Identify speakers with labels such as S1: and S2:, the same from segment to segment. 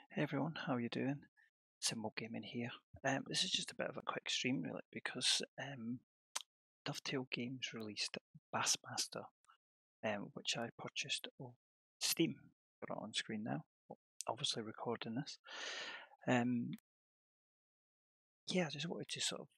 S1: Hey everyone, how are you doing? Symbol Gaming here. This is just a bit of a quick stream really because Dovetail Games released BassMaster, which I purchased on Steam. Got it on screen now, obviously recording this. Yeah, I just wanted to sort of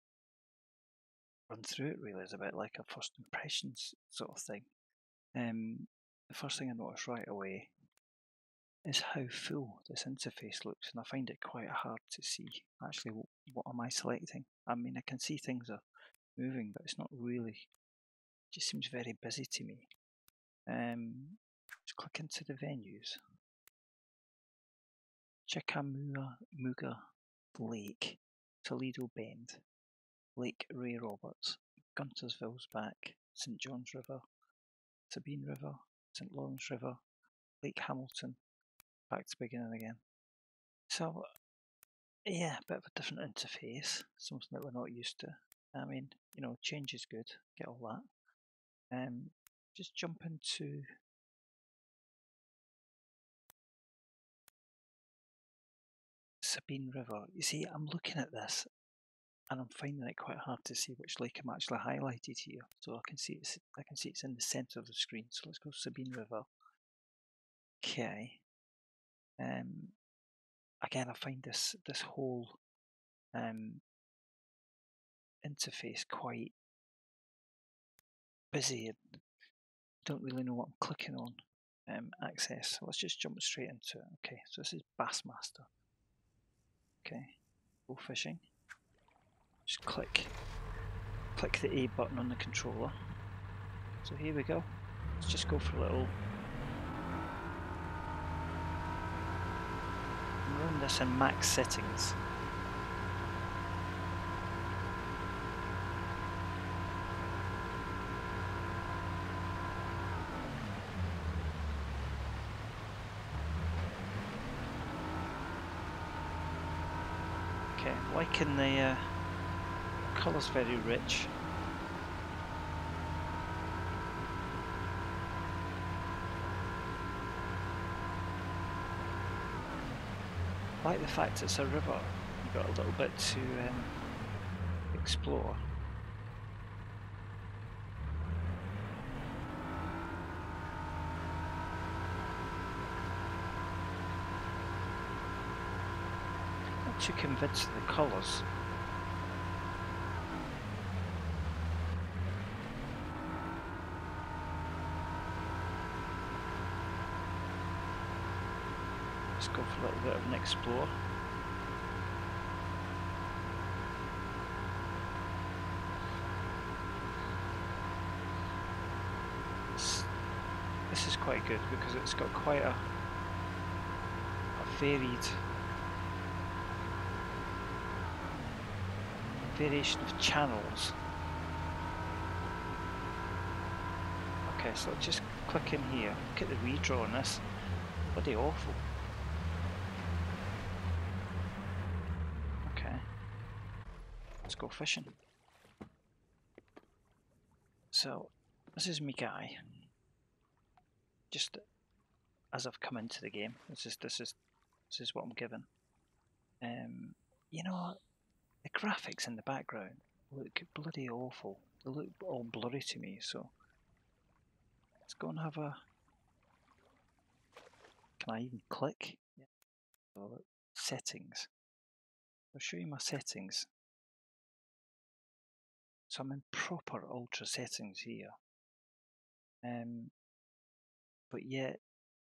S1: run through it really as a bit like a first impressions sort of thing. The first thing I noticed right away is how full this interface looks, and I find it quite hard to see actually what am I selecting. I mean, I can see things are moving, but it's not really, it just seems very busy to me. Let's click into the venues. Chickamauga Lake, Toledo Bend, Lake Ray Roberts, Guntersville's Back, St John's River, Sabine River, St Lawrence River, Lake Hamilton, back to beginning again. So yeah, a bit of a different interface, something that we're not used to. I mean, you know, change is good, get all that. Just jump into Sabine River. You see, I'm looking at this and I'm finding it quite hard to see which lake I'm actually highlighted here. So I can see it's in the center of the screen. So let's go Sabine River. Okay. Again, I find this whole interface quite busy and don't really know what I'm clicking on. Access. So let's just jump straight into it. Okay, so this is BassMaster. Okay, go fishing. Just click the A button on the controller. So here we go. Let's just go for a little. Run this in max settings. Okay, liking the colours very rich. I like the fact it's a river. You've got a little bit to explore. Not too convinced of the colours. Let's go for a little bit of an explore. This is quite good because it's got quite a varied variation of channels. Okay, so just click in here. Look at the redraw on this. Bloody awful. Okay. Let's go fishing. So this is me guy. Just as I've come into the game. This is what I'm given. You know, the graphics in the background look bloody awful. They look all blurry to me, so let's go and have a. Can I even click? Yeah. So, settings. I'll show you my settings. So I'm in proper ultra settings here. But yet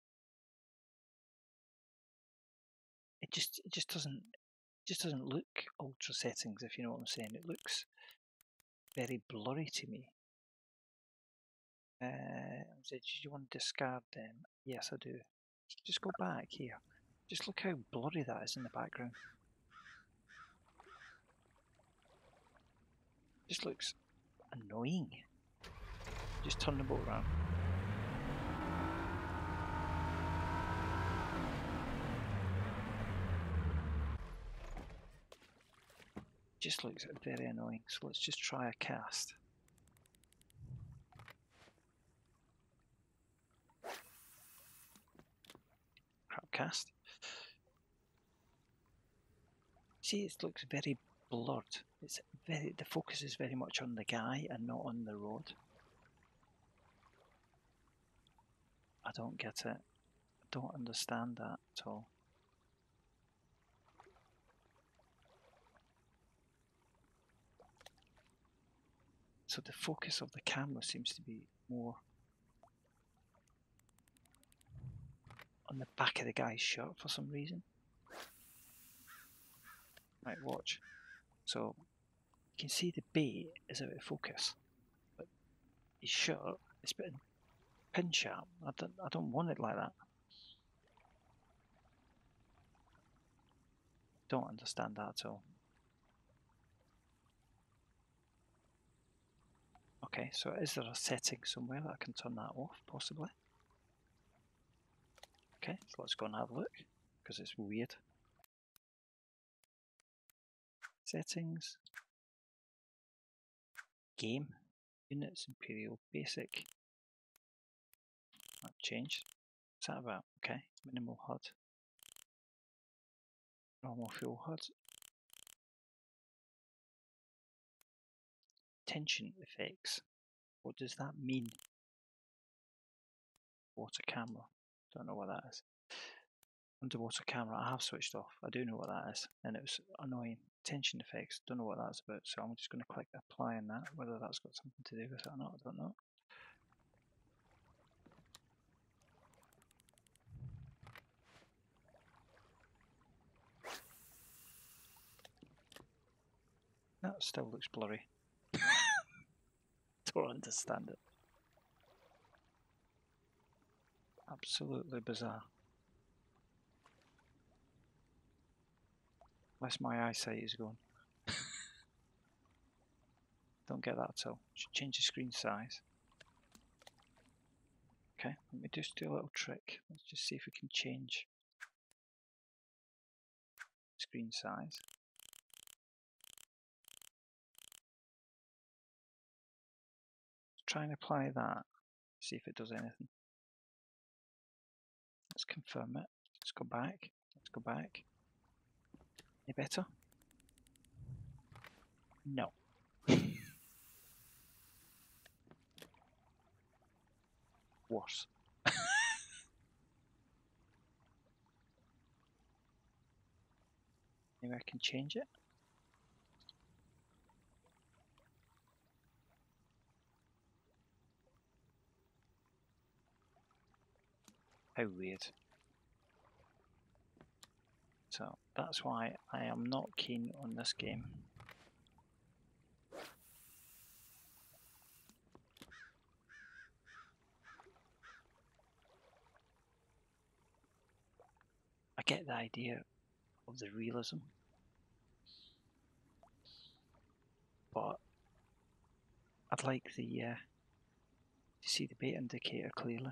S1: it just doesn't look ultra settings, if you know what I'm saying. It looks very blurry to me. Did you want to discard them? Yes, I do. Just go back here. Just look how blurry that is in the background. Just looks annoying. Just turn the boat around. Just looks very annoying. So let's just try a cast. Crap cast. See, it looks very blurred. The focus is very much on the guy and not on the road. I don't get it. I don't understand that at all. So the focus of the camera seems to be more on the back of the guy's shirt for some reason. Right, watch. So you can see the bait is out of focus, but his shirt is pin sharp. I don't want it like that. Don't understand that at all. Okay, so is there a setting somewhere that I can turn that off, possibly? Okay, so let's go and have a look, because it's weird. Settings. Game. Units, Imperial, Basic. That changed. What's that about? Okay, minimal HUD. Normal full HUD. Tension effects. What does that mean? Water camera. Don't know what that is. Underwater camera, I have switched off. I do know what that is, and it was annoying. Tension effects, don't know what that's about, so I'm just going to click apply on that. Whether that's got something to do with it or not, I don't know. That still looks blurry. Don't understand it. Absolutely bizarre. Unless my eyesight is gone. Don't get that at all. Should change the screen size. Okay, let me just do a little trick. Let's just see if we can change screen size. Let's try and apply that. See if it does anything. Let's confirm it. Let's go back. Let's go back. Any better? No. Worse. Maybe I can change it. How weird. So that's why I am not keen on this game. I get the idea of the realism, but I'd like to see the bait indicator clearly.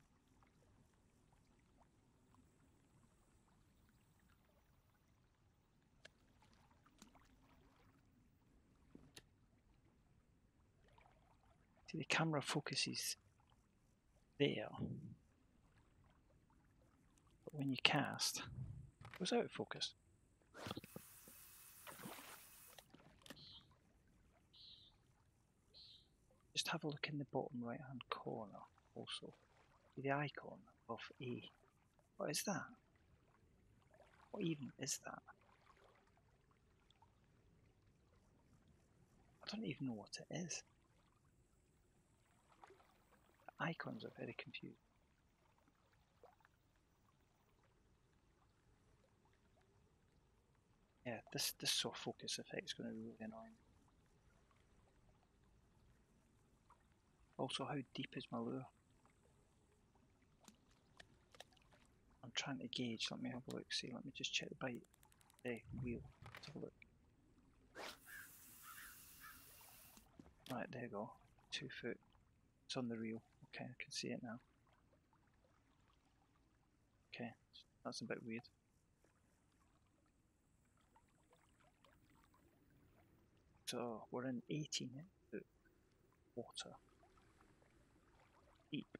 S1: See, the camera focuses there, but when you cast, it goes out of focus. Just have a look in the bottom right hand corner also. See the icon of A. What is that? What even is that? I don't even know what it is. The icons are very confusing. Yeah, this soft focus effect is going to be really annoying. Also, how deep is my lure? I'm trying to gauge. Let me have a look. See, let me just check the bite. The wheel. Let's have a look. Right, there you go. 2 foot. It's on the reel. Okay, I can see it now. Okay, that's a bit weird. So we're in 18 foot water. Deep.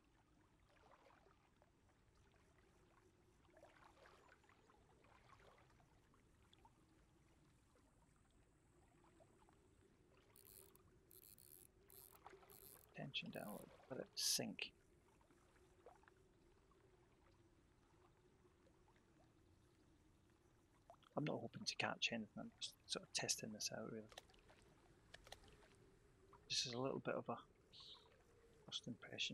S1: tension down a little, let it sink. I'm not hoping to catch anything, I'm just sort of testing this out really. This is a little bit of a first impression.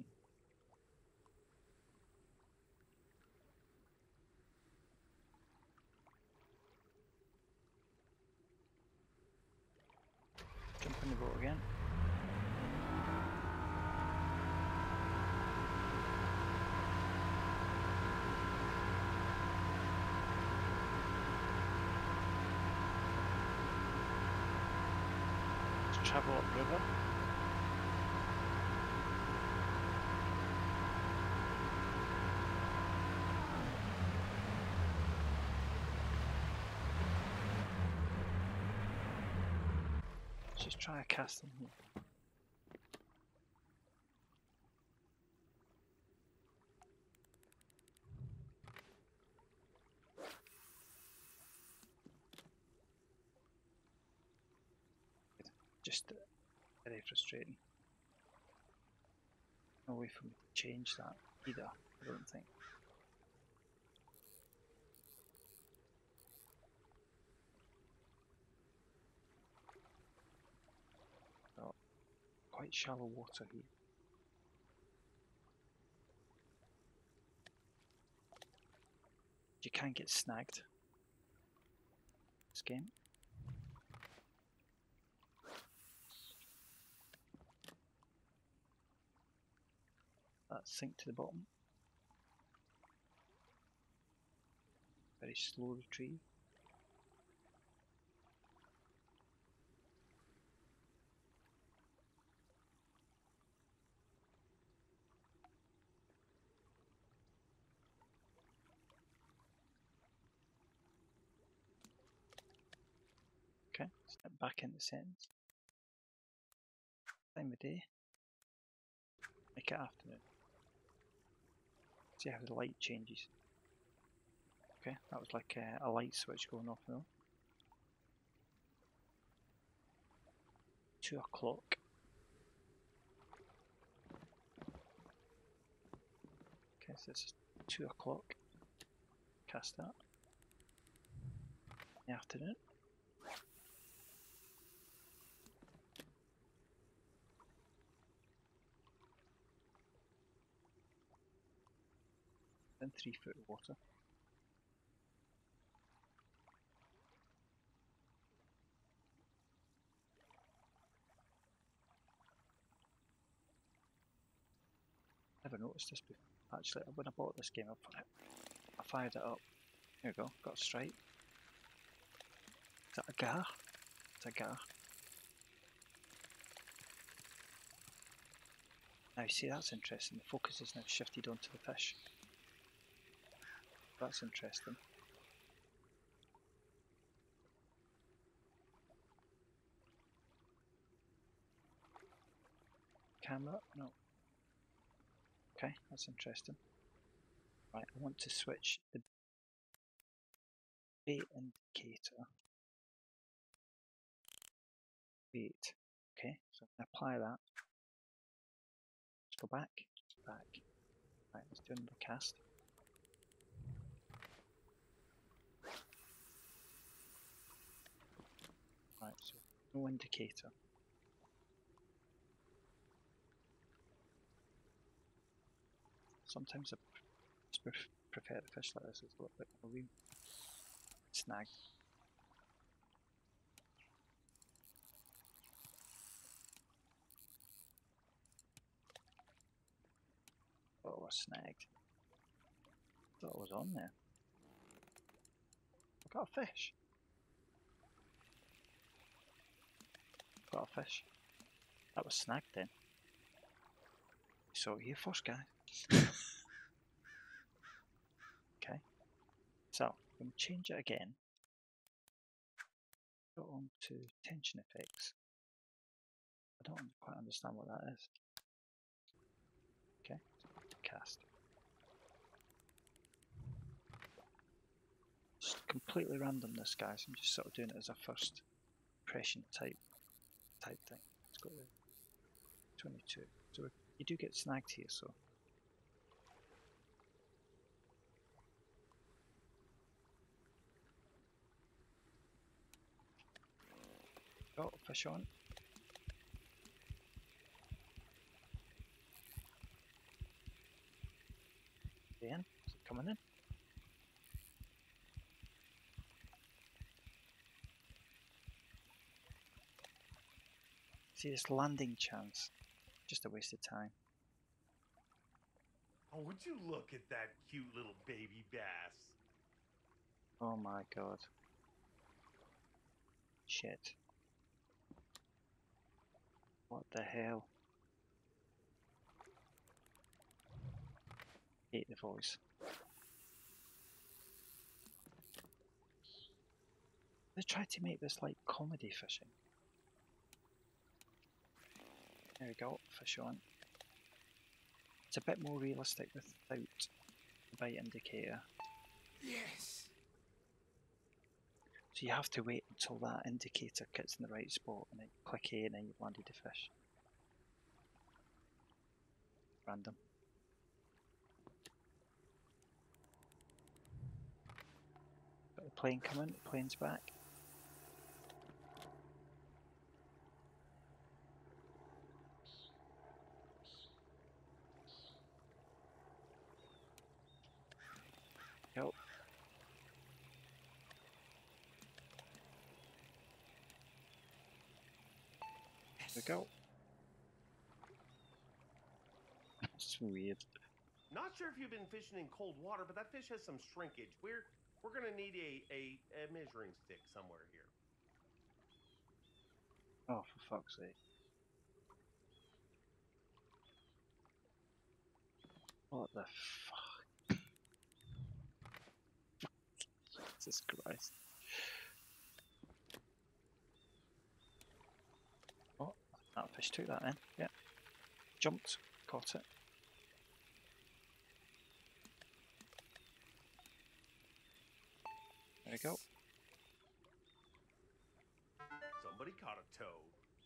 S1: Jump in the boat again. Let's travel upriver. Let's just try a cast in here. Just very frustrating. No way for me to change that either, I don't think. Oh, quite shallow water here. You can get snagged this game. That sink to the bottom. Very slow retrieve. Okay, step back into settings. Time of day. Make it afternoon. See how the light changes. Okay, that was like a light switch going off now. 2 o'clock. Okay, so this is 2 o'clock. Cast that. In the afternoon. Then 3 foot of water. Never noticed this before. Actually, when I bought this game, I fired it up. There we go, got a stripe. Is that a gar? It's a gar. Now see, that's interesting. The focus is now shifted onto the fish. That's interesting. Camera? No. Okay, that's interesting. Right, I want to switch the bait indicator. Bait. Okay, so I'm going to apply that. Let's go back. Back. Right, let's do another cast. Right, so no indicator. Sometimes I prefer the fish like this, it's a little bit more real. Snag. Oh, I was snagged. Thought I was on there. I got a fish. Got a fish. That was snagged then. So here first, guys. Okay. So I'm going to change it again. Go on to tension effects. I don't quite understand what that is. Okay. Cast. Just completely random this, guys. I'm just sort of doing it as a first impression type thing. Let's go to 22. So we're You do get snagged here, so. Oh, fish on. In? Is it coming in? See this landing chance? Just a waste of time.
S2: Oh, would you look at that cute little baby bass?
S1: Oh my god. Shit. What the hell? Hate the voice. They tried to make this like comedy fishing. There we go, fish on. It's a bit more realistic without the bite indicator.
S2: Yes!
S1: So you have to wait until that indicator gets in the right spot and then you click A and then you've landed the fish. Random. Got the plane coming, the plane's back. Go. There we go. It's weird.
S2: Not sure if you've been fishing in cold water, but that fish has some shrinkage. We're gonna need a measuring stick somewhere here.
S1: Oh, for fuck's sake. What the fuck? Jesus Christ. Oh, that fish took that in. Yeah. Jumped, caught it. There we go.
S2: Somebody caught a toad.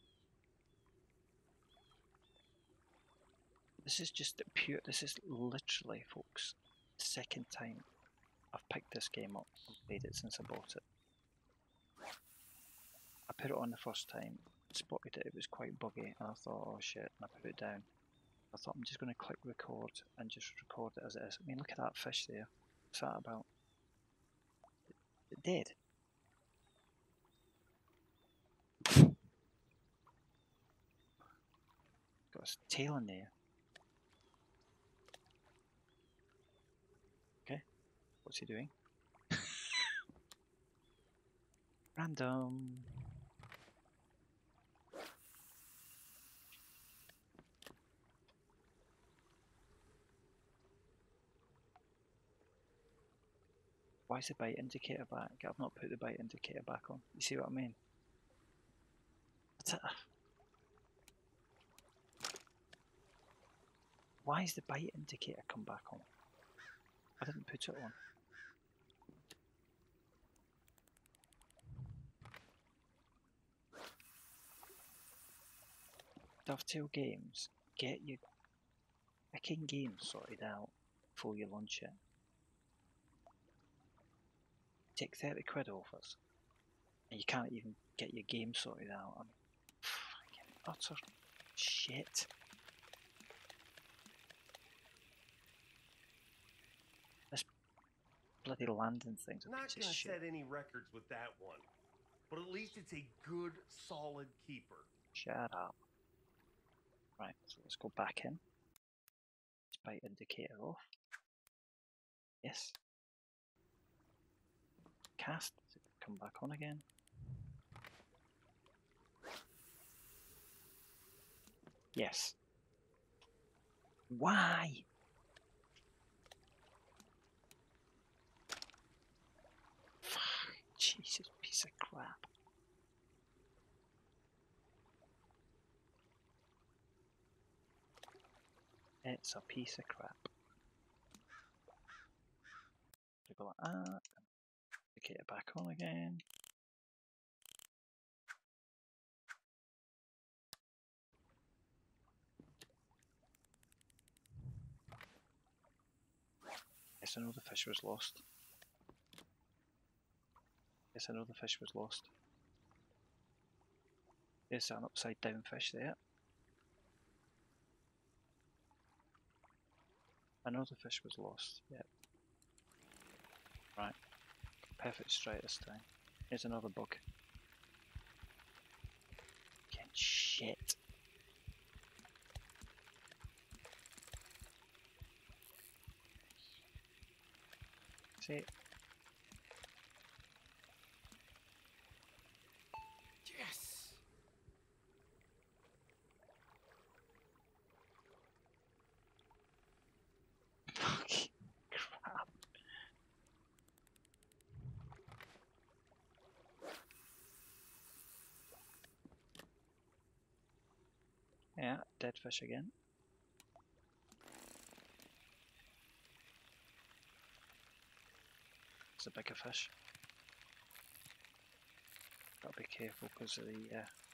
S1: This is just pure, this is literally, folks, the second time I've picked this game up and played it since I bought it. I put it on the first time, spotted it was quite buggy, and I thought, oh shit, and I put it down. I thought I'm just going to click record and just record it as it is. I mean, look at that fish there. What's that about? It did. Got his tail in there. Okay, what's he doing? Random. Why is the bite indicator back? I've not put the bite indicator back on. You see what I mean? Why is the bite indicator come back on? I didn't put it on. Dovetail Games, get your fucking game sorted out before you launch it. Take 30 quid off us, and you can't even get your game sorted out. I mean, fucking utter shit. This bloody landing thing's a
S2: Not
S1: piece of
S2: gonna
S1: shit.
S2: set any records with that one, but at least it's a good, solid keeper.
S1: Shut up. Right, so let's go back in. Bite indicator off. Yes. Cast. Come back on again. Yes. Why? Jesus, piece of crap. It's a piece of crap. Go like that. Get it back on again. Yes, I know the fish was lost. Yes, I know the fish was lost. There's an upside down fish there. I know the fish was lost, yep. Right. Perfect strike this time. Here's another bug. Again, shit. See?
S2: Yes!
S1: Fucking crap. Yeah, dead fish again. It's a bigger fish. Gotta be careful because of the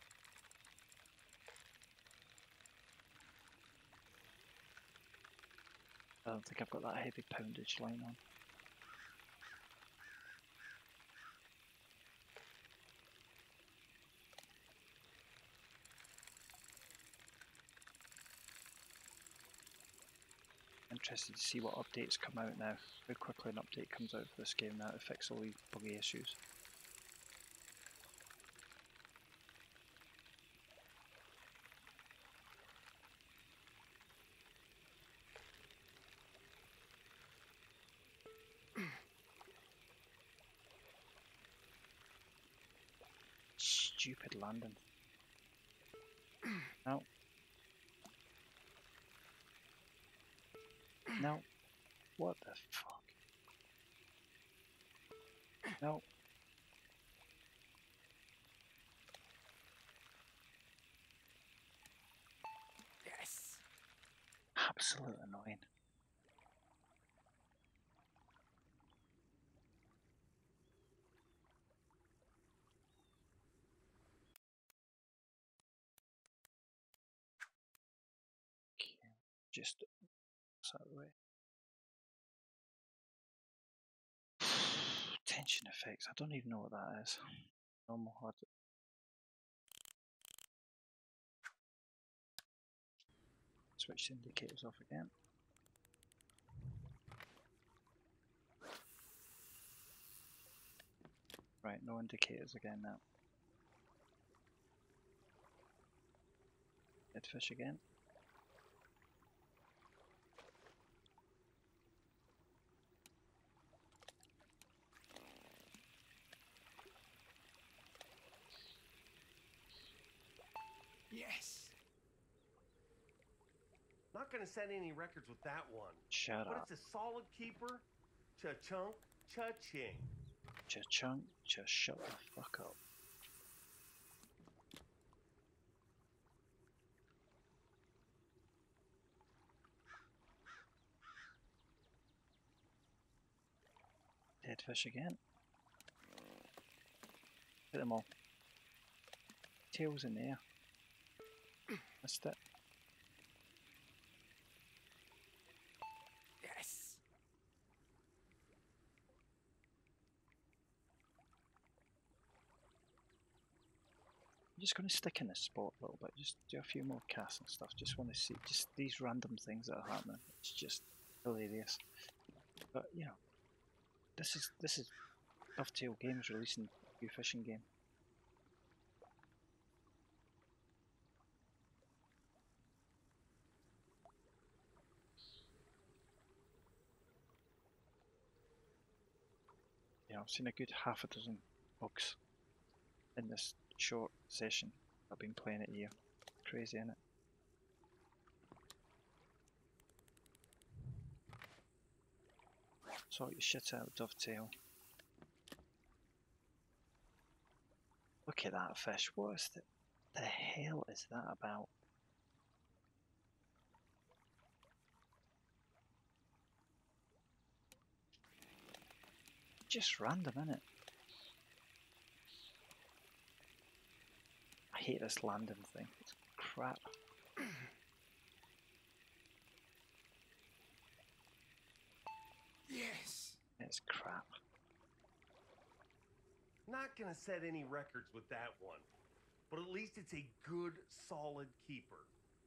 S1: I don't think I've got that heavy poundage line on. Interested to see what updates come out now. How quickly an update comes out for this game now to fix all these buggy issues. Stupid landing. No. No. What the fuck? No.
S2: Yes!
S1: Absolute annoying. Okay. Just that way. Tension effects. I don't even know what that is. Normal hard. Switch the indicators off again. Right, no indicators again now. Dead fish again.
S2: Yes! Not gonna set any records with that one.
S1: Shut
S2: But
S1: up.
S2: it's a solid keeper. Cha-chunk, cha-ching.
S1: Cha-chunk, just shut the fuck up. Dead fish again. Hit them all. Tails in there. Missed it.
S2: Yes!
S1: I'm just going to stick in this spot a little bit, just do a few more casts and stuff. Just want to see just these random things that are happening. It's just hilarious. But you know, this is Dovetail Games releasing a new fishing game. Yeah, I've seen a good half a dozen bugs in this short session I've been playing it here. Crazy, innit? Sort your shit out, Dovetail. Look at that fish. What is the hell is that about? Just random, innit? I hate this landing thing. It's crap.
S2: Yes!
S1: It's crap.
S2: Not gonna set any records with that one, but at least it's a good, solid keeper.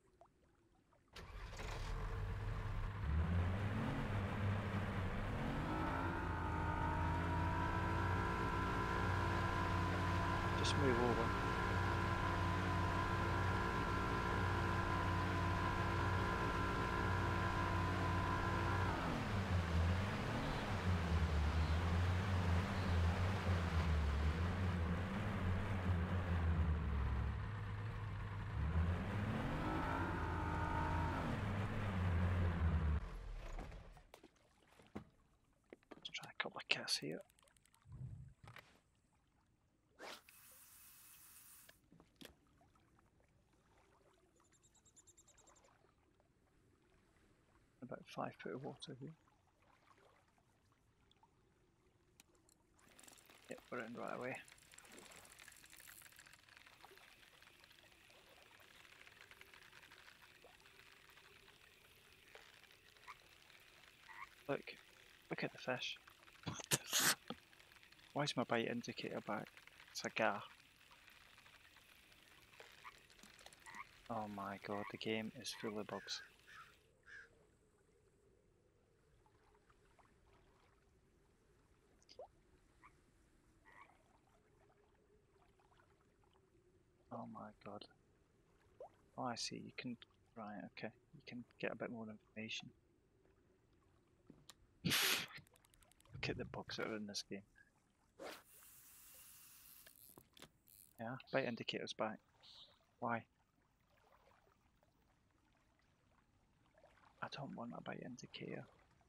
S1: Just move over. Let's try a couple of casts here. About 5 foot of water here. Yep, we're in right away. Look at the fish. What the fuck? Why is my bite indicator back? It's a gar. Oh my god, the game is full of bugs. Oh my god. Oh, I see, you can, right, okay, you can get a bit more information. Look at the bugs that are in this game. Yeah, bite indicator's back. Why? I don't want a bite indicator.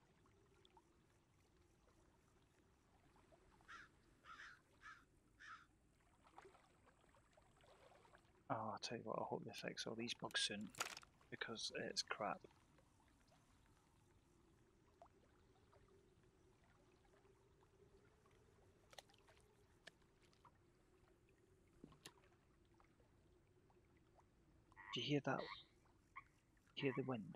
S1: Oh, I'll tell you what, I hope they fix all these bugs soon, because it's crap. Do you hear that? Hear the wind?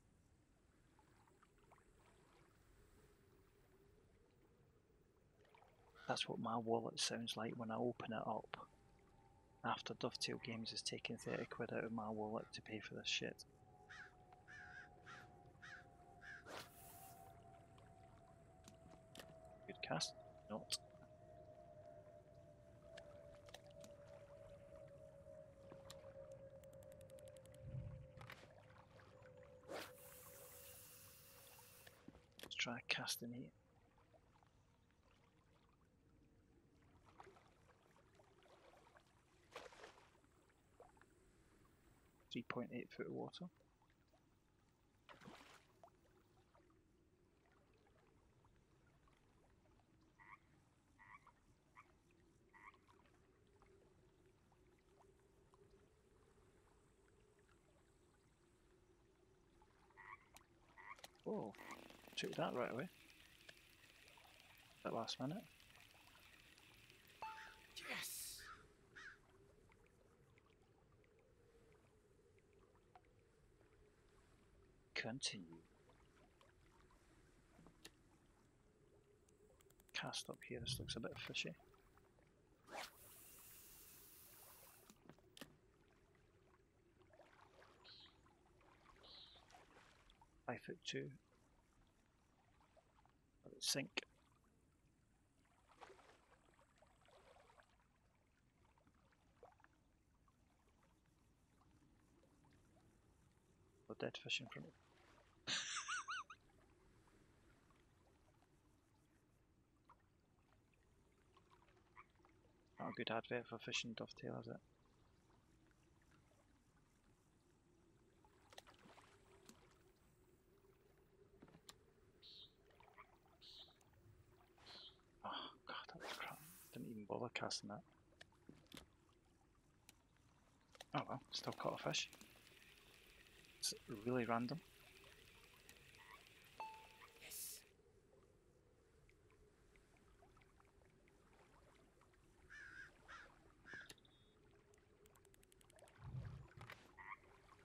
S1: That's what my wallet sounds like when I open it up. After Dovetail Games has taken 30 quid out of my wallet to pay for this shit. Good cast? Not. Let's try casting here. .8 foot of water. Whoa, took that right away. That last minute.
S2: Yes!
S1: Continue. Cast up here, this looks a bit fishy. Five foot 2. Let it sink. A dead fish in front of it. Not a good advert for fishing dovetail, is it? Oh god, that was crap. Didn't even bother casting that. Oh well, still caught a fish. It's really random.
S2: Yes!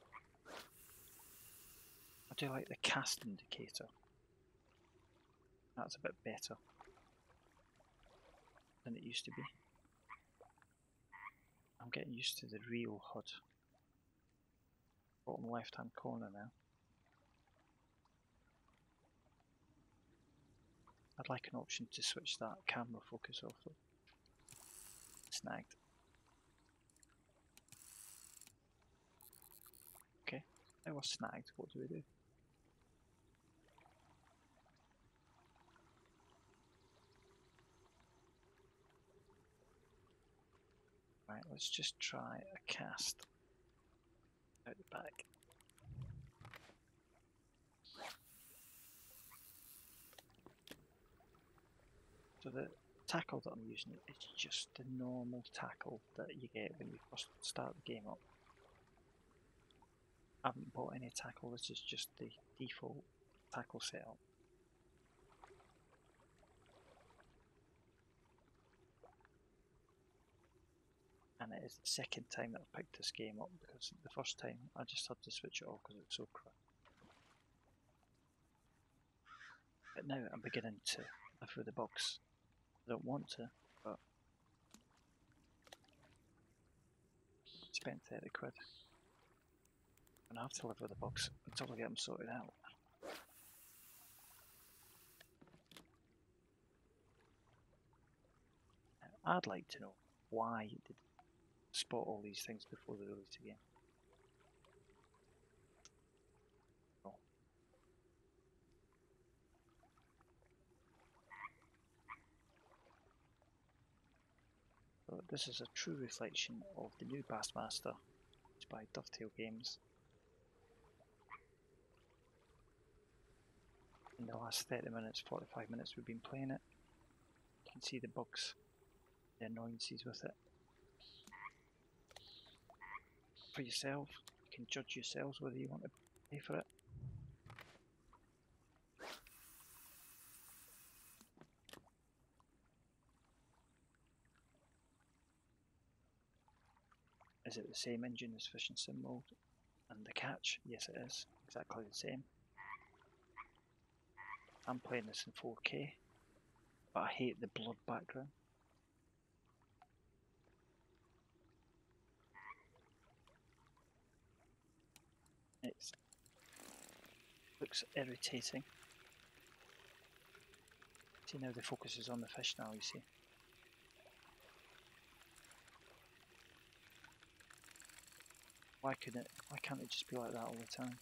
S1: I do like the cast indicator. That's a bit better than it used to be. I'm getting used to the real HUD. Bottom left hand corner now. I'd like an option to switch that camera focus off though. Snagged. Okay, now we're snagged, what do we do? Right, let's just try a cast out the back. So the tackle that I'm using is just the normal tackle that you get when you first start the game up. I haven't bought any tackle, this is just the default tackle setup. And it is the second time that I've picked this game up, because the first time I just had to switch it off because it was so crap. But now I'm beginning to live with the bugs. I don't want to, but spent 30 quid. And I have to live with the bugs until I get them sorted out. I'd like to know why it did spot all these things before they released the game. Oh. So this is a true reflection of the new BassMaster. It's by Dovetail Games. In the last 30 minutes, 45 minutes we've been playing it. You can see the bugs, the annoyances with it. For yourself, you can judge yourselves whether you want to pay for it. Is it the same engine as Fish and Sim mode? And the catch? Yes it is, exactly the same. I'm playing this in 4K, but I hate the blood background. It looks irritating. See now the focus is on the fish now, you see. Why can't it just be like that all the time?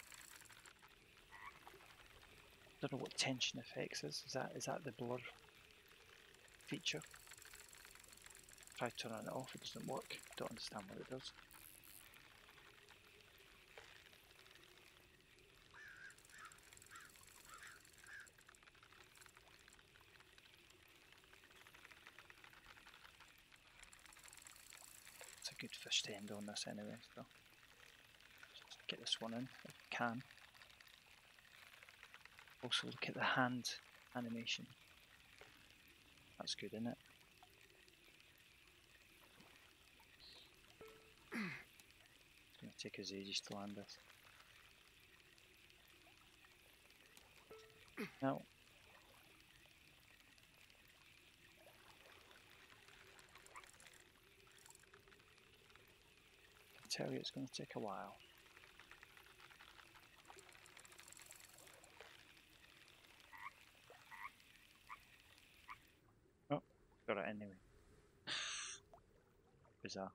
S1: Don't know what tension effects is. Is that the blur feature? Try turning it off, it doesn't work. Don't understand what it does. It's a good fish to end on this anyway, so just get this one in if I can. Also look at the hand animation. That's good, isn't it? It's going to take us ages to land this. No. I tell you, it's going to take a while. Oh, got it anyway. Bizarre.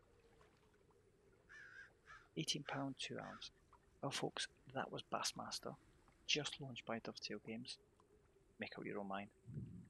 S1: £18, 2 ounce. Well folks, that was BassMaster, just launched by Dovetail Games. Make up your own mind.